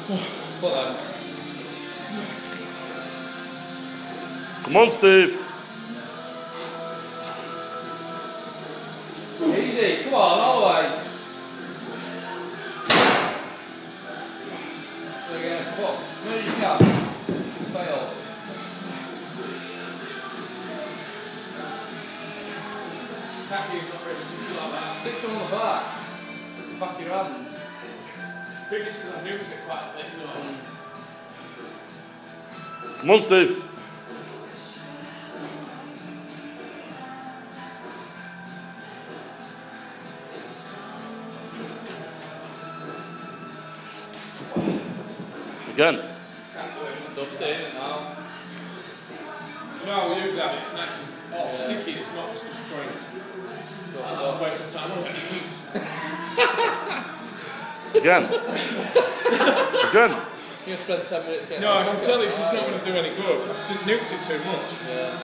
Put them. Come on, Steve. Easy, come on, all the way. Again, come on, no you can. Fail. Tacking's not very sticky like that. Stick some on the back. Back your hand. I think it's because I nuked it quite a bit, you know. Come on, Steve. Again. Dust it in now. No, we usually have it, it's nice and sticky, it's not just spraying. That's a waste of time, isn't it? Again. Again. You're going to spend 10 minutes getting No, I can tell it's just not going to do any good. I nuked it too much. Yeah.